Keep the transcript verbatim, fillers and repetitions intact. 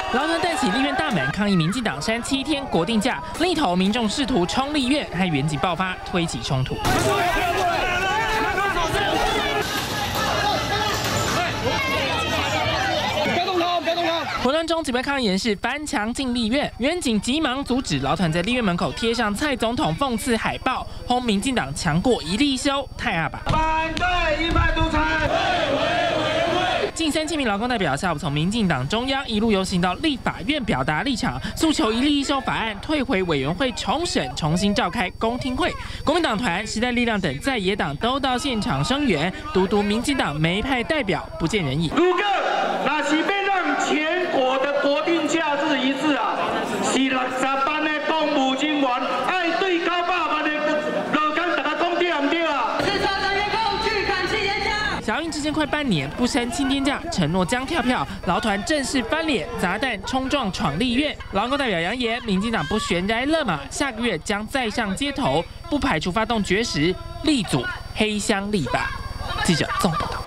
劳团带起立院大门抗议民进党删七天国定假，另一头民众试图冲立院，和远警爆发，推起冲突。 混乱中，几位抗议人士翻墙进立院，远警急忙阻止。劳团在立院门口贴上蔡总统讽刺海报，轰民进党强过一例修，太阿爸。 反对一派独裁。 近三千名劳工代表下午从民进党中央一路游行到立法院，表达立场，诉求一例一修法案退回委员会重审，重新召开公听会。国民党团、时代力量等在野党都到现场声援，独独民进党没派代表不见人影。 如果那是要让全国的国定假日一致啊，是六十班的公务人员爱对九百万的劳工大家讲对唔对啊？是超长员工去砍七天假。 小英之前快半年不删七天假，承诺将跳票，劳团正式翻脸，砸弹冲撞闯立院。劳工代表扬言，民进党不悬崖勒马，下个月将再上街头，不排除发动绝食，力阻黑箱立法。记者纵报道。